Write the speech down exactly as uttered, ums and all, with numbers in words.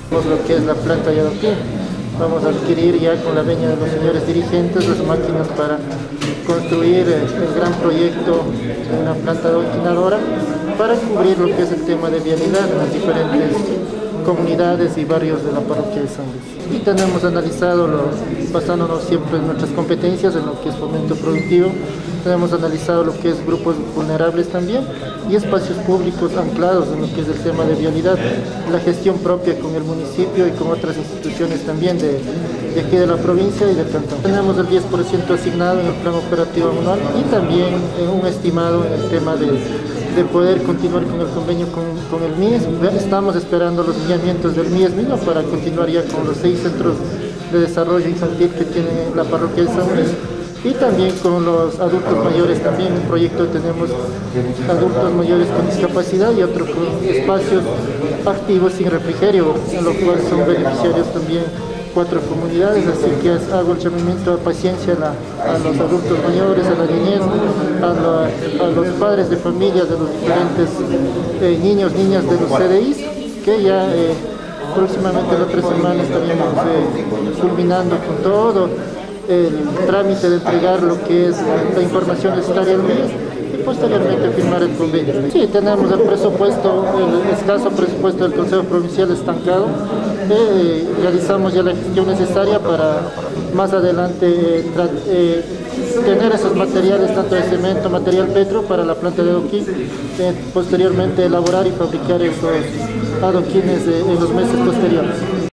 Lo que es la planta de adoquín. Vamos a adquirir ya con la veña de los señores dirigentes las máquinas para construir el gran proyecto de una planta adoquinadora para cubrir lo que es el tema de vialidad en las diferentes comunidades y barrios de la parroquia de San Luis. Y tenemos analizado, lo, basándonos siempre en nuestras competencias, en lo que es fomento productivo, tenemos analizado lo que es grupos vulnerables también y espacios públicos anclados en lo que es el tema de vialidad, la gestión propia con el municipio y con otras instituciones también de, de aquí de la provincia y del cantón. Tenemos el diez por ciento asignado en el plan operativo anual y también eh, un estimado en el tema de, de poder continuar con el convenio con, con el M I E S. Estamos esperando los lineamientos del M I E S mismo para continuar ya con los seis centros de desarrollo infantil que tiene la parroquia de San Luis. Y también con los adultos mayores, también un proyecto tenemos adultos mayores con discapacidad y otro con espacios activos sin refrigerio, en lo cual son beneficiarios también cuatro comunidades, así que hago el llamamiento a paciencia a, la, a los adultos mayores, a la niñez, a, la, a los padres de familia de los diferentes eh, niños, niñas de los C D Is, que ya eh, próximamente en otras semanas estaríamos eh, culminando con todo el trámite de entregar lo que es la información necesaria al M I E S y posteriormente firmar el convenio. Sí, tenemos el presupuesto, el escaso presupuesto del Consejo Provincial estancado. Eh, realizamos ya la gestión necesaria para más adelante eh, eh, tener esos materiales, tanto de cemento, material petro para la planta de adoquín, eh, posteriormente elaborar y fabricar esos adoquines eh, en los meses posteriores.